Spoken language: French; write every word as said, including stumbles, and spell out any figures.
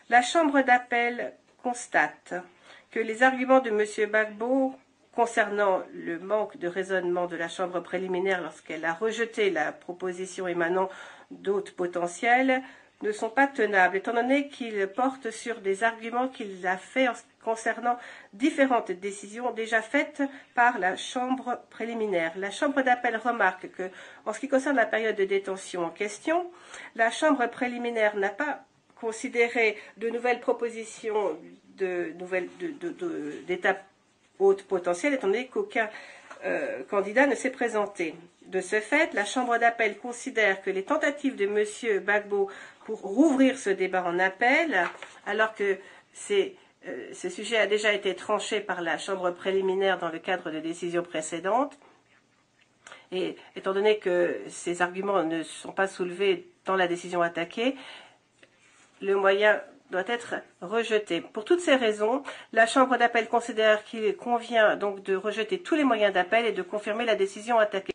La Chambre d'appel constate que les arguments de M. Gbagbo concernant le manque de raisonnement de la Chambre préliminaire lorsqu'elle a rejeté la proposition émanant d'hôtes potentiels ne sont pas tenables, étant donné qu'ils portent sur des arguments qu'il a faits concernant différentes décisions déjà faites par la Chambre préliminaire. La Chambre d'appel remarque que, en ce qui concerne la période de détention en question, la Chambre préliminaire n'a pas considéré de nouvelles propositions de nouvelles d'étapes hautes potentielles, étant donné qu'aucun euh, candidat ne s'est présenté. De ce fait, la Chambre d'appel considère que les tentatives de M. Gbagbo pour rouvrir ce débat en appel, alors que c'est euh, ce sujet a déjà été tranché par la Chambre préliminaire dans le cadre de décisions précédentes, et étant donné que ces arguments ne sont pas soulevés dans la décision attaquée, le moyen doit être rejeté. Pour toutes ces raisons, la Chambre d'appel considère qu'il convient donc de rejeter tous les moyens d'appel et de confirmer la décision attaquée.